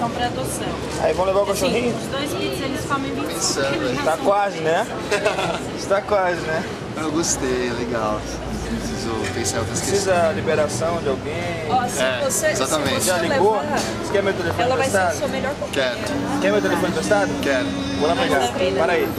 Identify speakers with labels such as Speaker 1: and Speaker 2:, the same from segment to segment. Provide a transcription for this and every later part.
Speaker 1: são para adoção.
Speaker 2: Aí vão levar o cachorrinho?
Speaker 1: Os 2 kits eles comem 25 quilos.
Speaker 2: Tá quase, né? Está quase, né?
Speaker 3: Eu gostei, é legal. Preciso pensar em outras questões.
Speaker 2: Precisa liberação de alguém?
Speaker 1: Ó, se você,
Speaker 3: exatamente.
Speaker 1: Se
Speaker 2: Já
Speaker 1: você
Speaker 2: ligou?
Speaker 1: levar,
Speaker 2: Você quer meu telefone
Speaker 1: ela vai ser a
Speaker 2: emprestado?
Speaker 1: sua melhor companheira.
Speaker 3: Quero,
Speaker 2: Quer meu telefone emprestado?
Speaker 3: quero.
Speaker 2: Vou lá pegar. Para aí.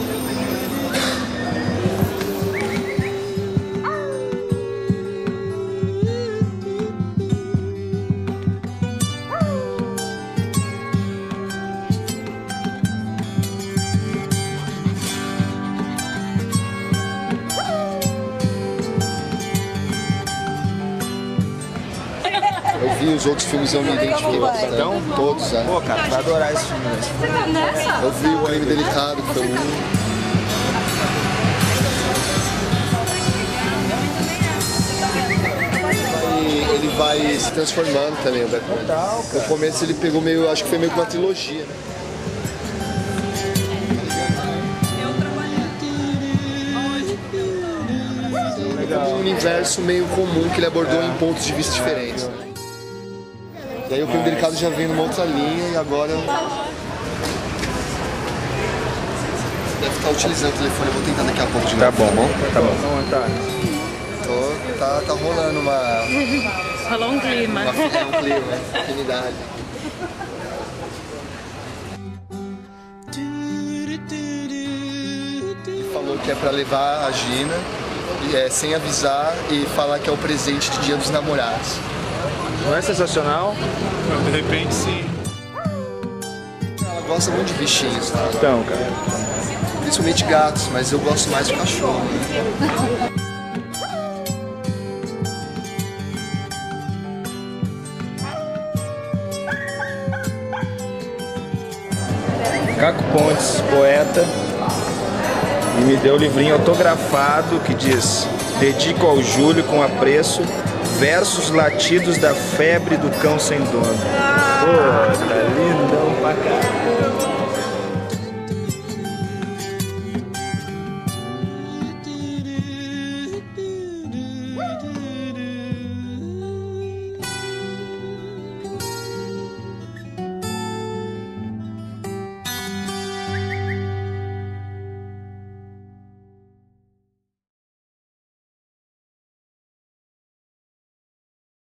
Speaker 3: Eu vi os outros filmes e eu me identifiquei bastante.
Speaker 2: Então?
Speaker 3: Todos, né?
Speaker 2: Pô, cara, vai adorar esse filme. Né?
Speaker 1: Você tá nessa?
Speaker 3: Eu vi o Crime Delicado, que foi um. Ele vai se transformando também, o Batman.
Speaker 2: Total,
Speaker 3: No começo ele pegou meio, acho que foi meio que uma trilogia, né? Um universo meio comum que ele abordou em pontos de vista diferentes. E aí o Crime Delicado já vem numa outra linha e agora deve estar utilizando o telefone. Eu vou tentar daqui a pouco de novo.
Speaker 2: Tá bom. Tá.
Speaker 3: Tá rolando uma
Speaker 1: Falou um clima.
Speaker 3: um clima, uma afinidade. Falou que é pra levar a Gina sem avisar e falar que é o presente de Dia dos Namorados.
Speaker 2: Não é sensacional?
Speaker 4: De repente, sim.
Speaker 3: Ela gosta muito de bichinhos, tá?
Speaker 2: Então, cara.
Speaker 3: Principalmente gatos, mas eu gosto mais de cachorro.
Speaker 2: Caco Pontes, poeta, e me deu o livrinho autografado que diz: dedico ao Júlio com apreço versos latidos da febre do cão sem dono. Pô, tá lindão pra caralho.